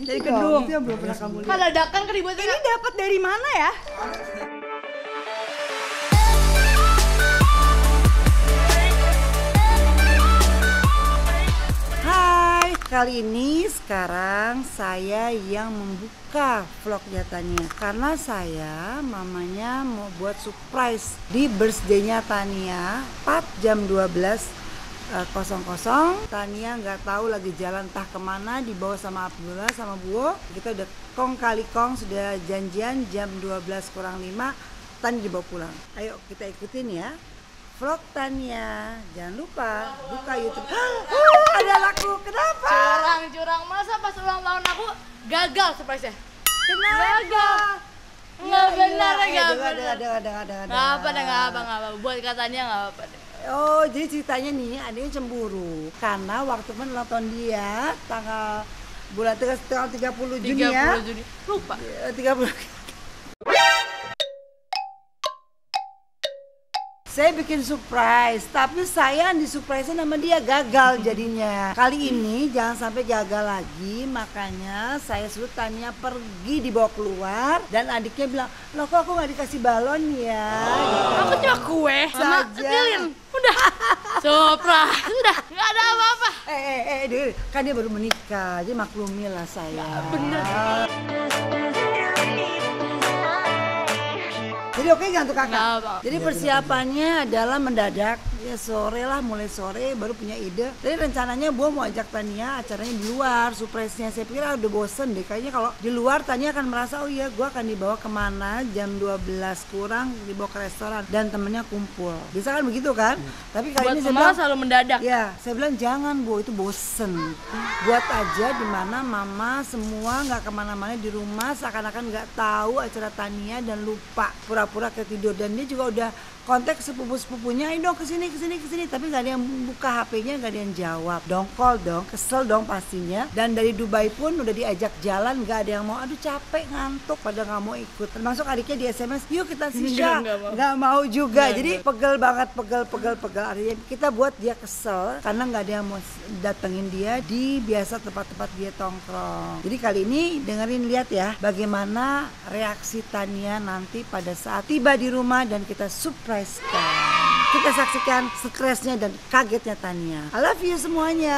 Dari kedua. Itu yang belum pernah kamu lihat. Kalau dadakan keributan Ini dapat dari mana ya? Hai, kali ini sekarang saya yang membuka vlognya Tania karena saya mamanya mau buat surprise di birthday-nya Tania 4 jam 12.00. Tania nggak tahu lagi jalan entah kemana, dibawa sama Abdullah sama Buo. Kita udah kong kali kong, sudah janjian jam 12 kurang 5 Tania dibawa pulang. Ayo kita ikutin ya vlog Tania. Jangan lupa buka YouTube. Ada laku. Kenapa? curang masa pas ulang tahun aku gagal surprise-nya. Kenapa? Gagal. Nggak benar, nggak benar. Ada. Nggak apa. Buat katanya nggak apa deh. Oh, jadi ceritanya nih, adanya cemburu karena waktu ulang tahun dia tanggal 30 Juni ya. 30 Juni. Lupa. 30. Saya bikin surprise, tapi saya disurprisein sama dia gagal jadinya. Kali ini jangan sampai gagal lagi, makanya saya suruh Tania pergi dibawa keluar dan adiknya bilang, loh kok aku nggak dikasih balon ya? Aku cuma kue sama Saja. lilin. Udah. Surprise. Udah. Nggak ada apa-apa. Kan dia baru menikah, jadi maklumilah saya. Bener. Jadi oke nggak untuk kakak? Nggak apa. Jadi persiapannya adalah mendadak, ya sore lah, mulai sore baru punya ide. Jadi rencananya Buo mau ajak Tania acaranya di luar, surprise-nya. Saya pikir udah bosen deh, kayaknya kalau di luar Tania akan merasa, oh iya gue akan dibawa kemana jam 12 kurang, dibawa ke restoran dan temennya kumpul. Bisa kan begitu kan? Tapi kali Buat ini saya mama bilang, selalu mendadak. ya, saya bilang jangan Bu, itu bosen. Buat aja dimana mama semua nggak kemana-mana di rumah, seakan-akan nggak tahu acara Tania dan lupa pura-pura ketidur. Dan dia juga udah kontak sepupu-sepupunya, ayo dong kesini. Tapi nggak ada yang buka HP-nya, nggak ada yang jawab. Dongkol dong, kesel dong pastinya. Dan dari Dubai pun udah diajak jalan, nggak ada yang mau. Aduh capek, ngantuk, pada nggak mau ikut. Termasuk adiknya di SMS, yuk kita sisya. Nggak mau juga. Jadi pegel banget, pegel. Artinya kita buat dia kesel karena nggak ada yang mau datengin dia di biasa tempat-tempat dia tongkrong. Jadi kali ini dengerin, lihat ya bagaimana reaksi Tania nanti pada saat tiba di rumah dan kita surprise kan. Kita saksikan stresnya dan kagetnya Tania. I love you semuanya.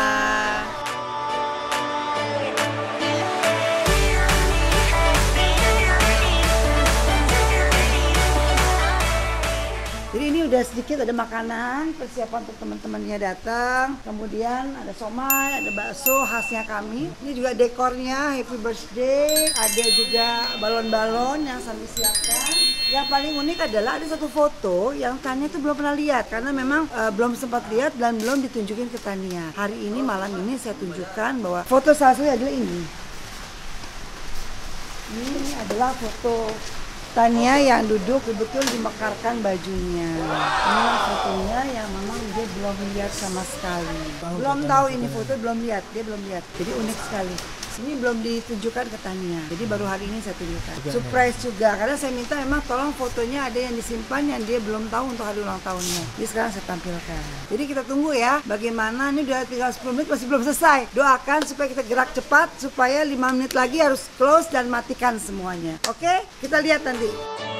Jadi ini udah sedikit ada makanan, persiapan untuk teman-temannya datang. Kemudian ada somai, ada bakso khasnya kami. Ini juga dekornya happy birthday. Ada juga balon-balon yang kami siapkan. Yang paling unik adalah ada satu foto yang Tania tuh belum pernah lihat karena memang belum sempat lihat dan belum ditunjukin ke Tania. Hari ini malam ini saya tunjukkan bahwa foto salah satunya adalah ini. Ini adalah foto Tania yang duduk betul dimekarkan bajunya. Inilah fotonya yang memang dia belum lihat sama sekali. Belum tahu ini foto, belum lihat, dia belum lihat. Jadi unik sekali. Ini belum ditunjukkan ke Tania, jadi baru hari ini saya tunjukkan. Surprise juga, karena saya minta memang tolong fotonya ada yang disimpan yang dia belum tahu untuk hari ulang tahunnya. Jadi sekarang saya tampilkan. Jadi kita tunggu ya, bagaimana, ini udah tinggal 10 menit masih belum selesai. Doakan supaya kita gerak cepat, supaya 5 menit lagi harus close dan matikan semuanya. Oke, kita lihat nanti.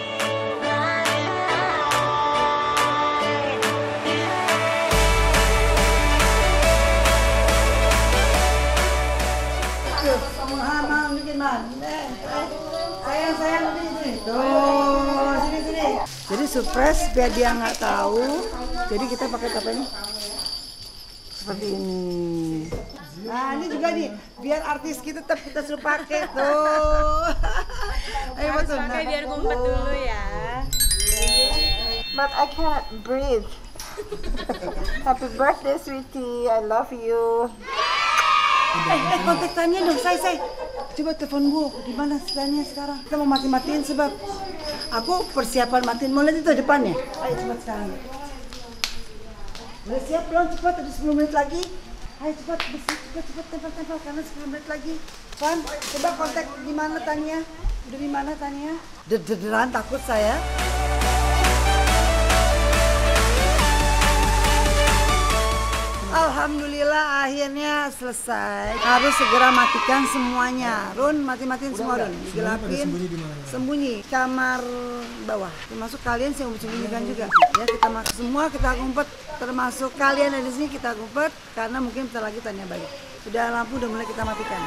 Sayang sini. Tuh, sini. Jadi surprise biar dia nggak tahu. Jadi kita pakai apa ini? Seperti ini. Nah ini juga nih, biar artis kita tetap kita suruh pakai tuh. Ayo Harus betul. pakai biar ngumpet dulu ya. But I can't breathe. Happy birthday, sweetie. I love you. Kontak Tania dong, say. Coba telepon Bu, di mana Tania sekarang? Kita mau mati-matiin sebab aku persiapan matiin. Mau lihat itu depannya? Ayo cepat sekarang. Udah siap belum? Cepat, ada 10 menit lagi. Ayo cepat tempel karena 10 menit lagi. Pan, coba kontak di mana Tania? Udah di mana Tania? Dederan takut saya. Alhamdulillah. Alhamdulillah akhirnya selesai. Harus segera matikan semuanya. Run, matiin semua Run. Digelapin. Sembunyi kamar bawah. Termasuk kalian sih yang sembunyikan juga. Ya kita semua kita ngumpet. Termasuk kalian ada di sini kita ngumpet karena mungkin bentar lagi tanya balik. Sudah lampu udah mulai kita matikan.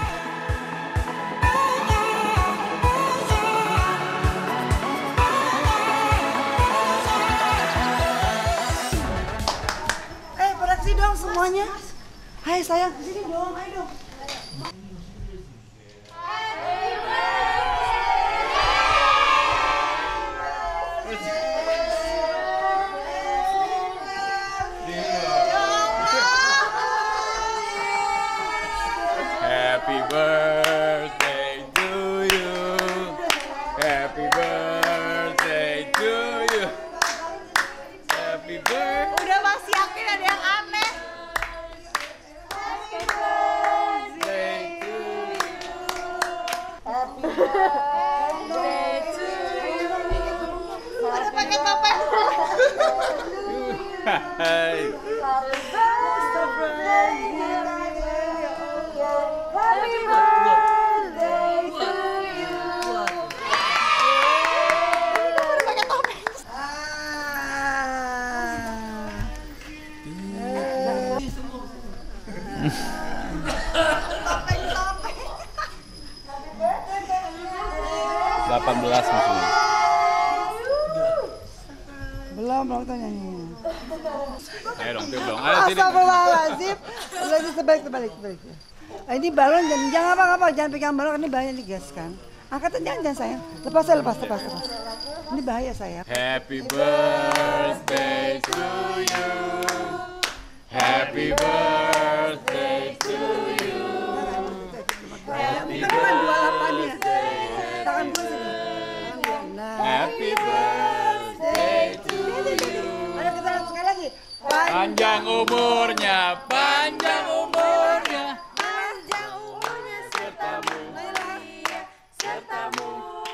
Dong semuanya. Hai sayang, sini dong, ayo dong. Happy birthday to you. Happy birthday to you. Happy birthday. Udah masih yakin ada yang aneh. Udah pakai topeng. Hai. Delapan belas maksudnya. Belum nyanyi. Ayo dong, tiup dong. Ayo sini. Astagfirullahaladzim. Udah sebalik. Ini balon jangan apa-apa, jangan pegang balon, ini bahaya digas kan. Angkat jangan sayang. Lepas. Ini bahaya sayang. Happy birthday to you. Happy birthday to you. Happy birthday. Tangan gue sini. Happy birthday to you. Ayo kita sekali lagi. Panjang umurnya, panjang umurnya. Panjang umurnya sertamu. Sertamu.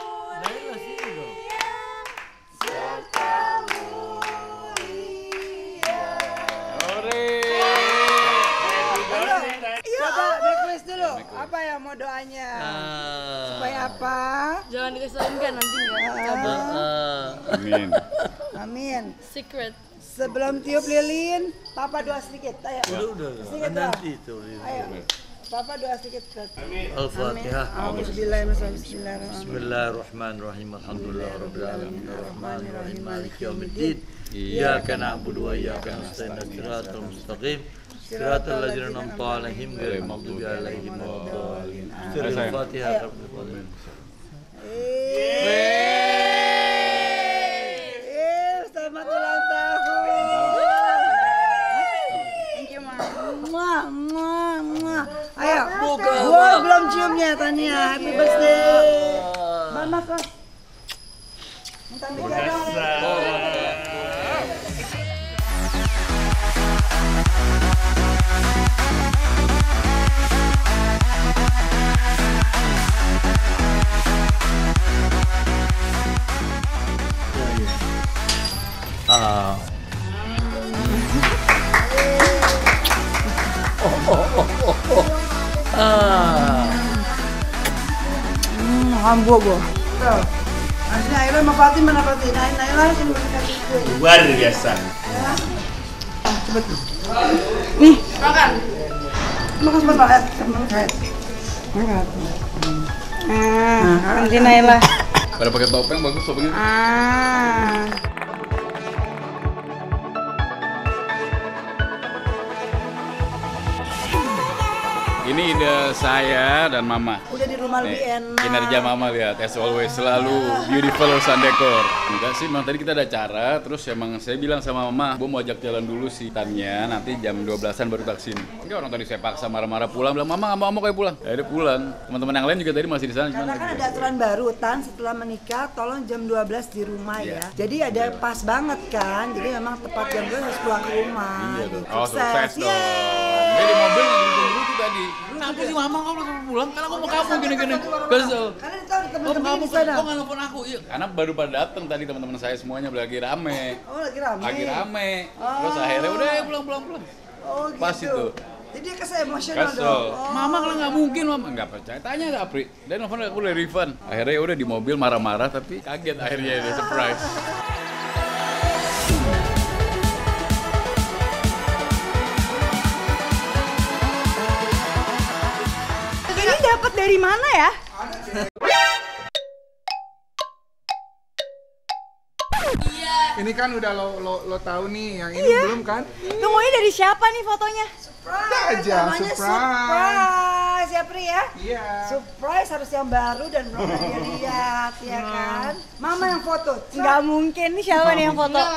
Coba request dulu. Apa ya mau doanya? Supaya apa? Jangan dikasih tahu kan nanti enggak. Amin. Amin. Secret. Sebelum tiup lilin, Papa doa sedikit. Ayo. Udah. Sedikit doa. Nanti itu. Ayo. Papa doa sedikit. Al-Fatihah. Bismillahirrahmanirrahim. Bismillahirrahmanirrahim. Alhamdulillahirabbil alamin. Arrahmanirrahim. Maliki yaumiddin. Iyyaka na'budu wa iyyaka nasta'in. Shiratal mustaqim. Shiratal ladzina an'amta 'alaihim ghairil maghdubi 'alaihim waladdallin. Al-Fatihah. Selamat ulang tahun. Thank you, Ma. Muah. Ayo, gua belum ciumnya Tania. Happy birthday. Mama kok. Minta dong. Hambo gua. Tuh. Nanti Naila sama Fatih mana Fatih? Naila sini kasih kue. Luar biasa. Cepet. Nih, Makan. makan sebentar. Makan. Nanti Naila. Pada pakai topeng bagus topengnya. Ini ide saya dan Mama. Udah di rumah lebih enak. Kinerja Mama lihat, as always selalu beautiful urusan dekor. Enggak sih, memang tadi kita ada acara, terus emang saya bilang sama Mama, gue mau ajak jalan dulu sih Tania, nanti jam 12-an baru tak sini. Enggak, orang tadi saya paksa marah-marah pulang, bilang Mama nggak mau kayak pulang. Akhirnya pulang. Teman-teman yang lain juga tadi masih di sana. Karena kan ada aturan baru, Tan, setelah menikah tolong jam 12 di rumah ya. Jadi ada pas banget kan, jadi memang tepat jam 12 harus pulang ke rumah. Iya gitu. dong. Oh, sukses dong. Yeay. Dia di mobil nunggu tadi. Kenapa sih Mama kamu belum pulang? Karena aku mau kamu gini-gini. Kesel. Karena itu teman-teman Kamu di sana. kok nggak nelfon aku? Iya. Karena baru pada datang tadi teman-teman saya semuanya lagi rame. Oh, lagi rame. Lagi rame. Terus akhirnya udah pulang. Oh gitu. Pas itu. Jadi dia kesel emosional Kesel. dong. Oh. Mama kalau nggak mungkin, Mama nggak percaya. Tanya ke Apri. Dan nelfon aku udah refund. Akhirnya ya udah di mobil marah-marah, tapi kaget akhirnya ada surprise. Ini dapat dari mana ya? Ini kan udah lo tahu nih, yang ini belum kan? Lu maunya dari siapa nih fotonya? Aja, Namanya surprise. surprise ya Pri ya? Iya. Surprise harus yang baru dan belum pernah dia lihat ya kan? Mama yang foto. Nggak mungkin, nih siapa nih yang foto?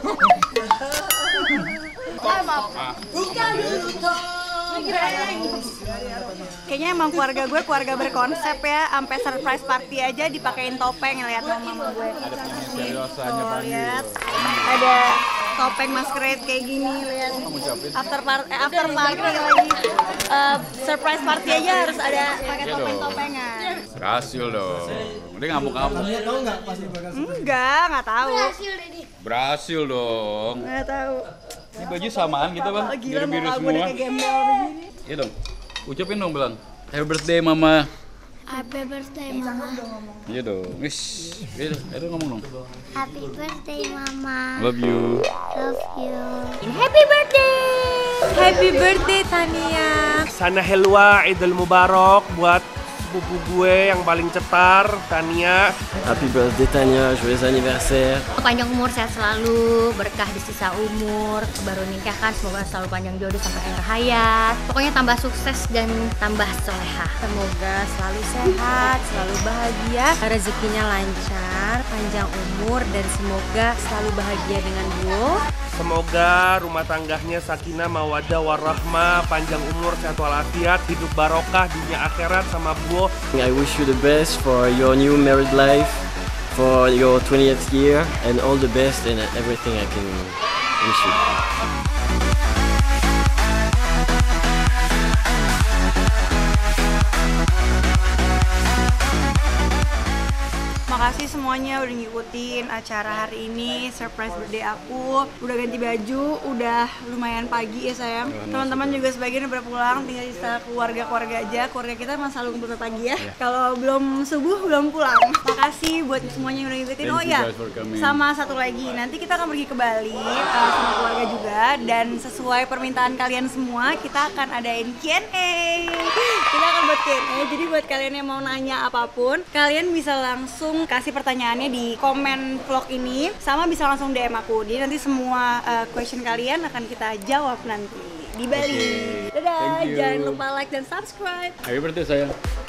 Kayaknya emang keluarga gue keluarga berkonsep ya, sampai surprise party aja dipakein topeng, lihat dong mama gue. Tuh, lihat. Ada topeng masquerade kayak gini, lihat. After party lagi. Surprise party aja harus ada pakai topeng-topengan. Berhasil dong. Udah ngamuk-ngamuk. Nggak tahu. Berhasil dong. Nggak tahu. Ini baju samaan gitu bang, Oh, gila, biru-biru muka gue semua. udah kayak gembel begini. Iya dong. Ucapin dong bilang. Happy birthday mama. Happy birthday mama. Iya dong. Wish. Ayo ngomong dong. Happy birthday mama. Love you. Love you. Happy birthday. Happy birthday Tania. Sana helwa Idul Mubarak buat sepupu gue yang paling cetar, Tania. Happy birthday Tania, joyeux anniversaire. Panjang umur, sehat selalu, berkah di sisa umur, baru nikah kan, semoga selalu panjang jodoh sampai akhir hayat. Pokoknya tambah sukses dan tambah solehah. Semoga selalu sehat, selalu bahagia, rezekinya lancar, panjang umur, dan semoga selalu bahagia dengan Buo. Semoga rumah tangganya sakinah, mawaddah, warahmah, panjang umur, sehat walafiat, hidup barokah, dunia akhirat sama Buo. I wish you the best for your new married life, for your 20th year, and all the best and everything I can wish you. Makasih semuanya udah ngikutin acara hari ini, surprise birthday aku. Udah ganti baju, udah lumayan pagi ya sayang. Teman-teman juga sebagian udah pulang, tinggal sisa keluarga-keluarga aja. Keluarga kita emang selalu kumpul pagi ya. Kalau belum subuh belum pulang. Makasih buat semuanya yang udah ngikutin. Oh iya, sama satu lagi, nanti kita akan pergi ke Bali sama keluarga juga. Dan sesuai permintaan kalian semua, kita akan adain Q&A. Kita akan buat Q&A, jadi buat kalian yang mau nanya apapun, kalian bisa langsung kasih pertanyaannya di komen vlog ini, sama bisa langsung DM aku. Jadi nanti semua question kalian akan kita jawab nanti di Bali. Dadah, Thank you. jangan lupa like dan subscribe. Happy birthday sayang.